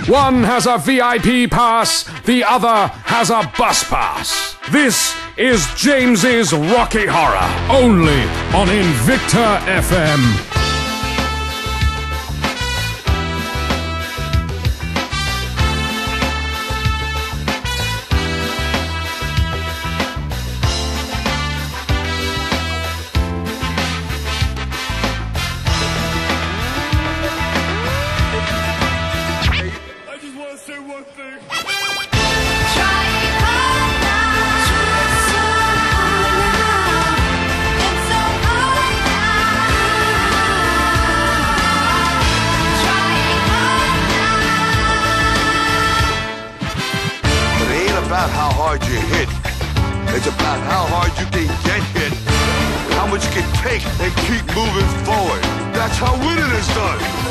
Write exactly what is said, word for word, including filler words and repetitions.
One has a V I P pass, the other has a bus pass. This is James's Rocky Horror, only on Invicta F M. About how hard you hit. It's about how hard you can get hit, how much you can take and keep moving forward. That's how winning is done.